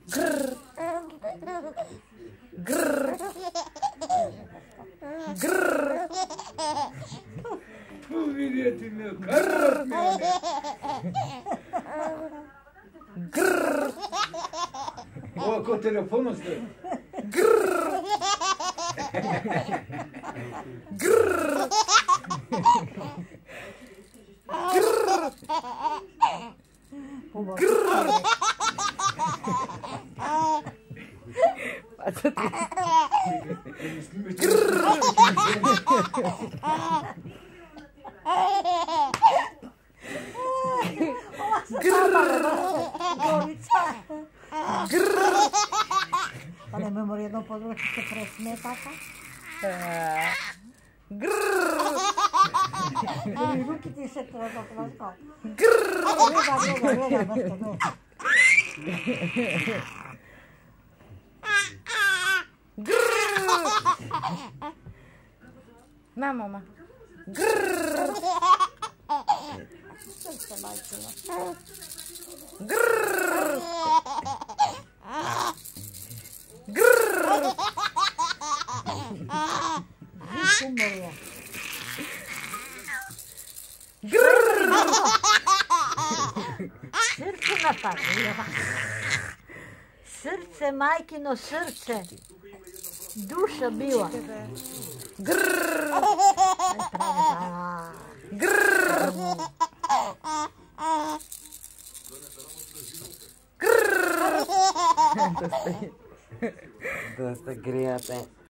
Grr. Grr. Grr. Видите, Grr. Grr. О, ако телефона стои. Grr. Grr. Grr. Grr. Пацати. Grr. Grr. Pa nemojmo jedno područje se presmetaka. Grr. Ruki ti se treba plaskao. Grr. Gleda, nešto ne. Grr. Na, mama. Grr. Srce majčino. Grr. Grr. Umorja. Grr. Srce napadne. Srce, majkino srce. Duša bila. Grr. Grr. Dosta grijate.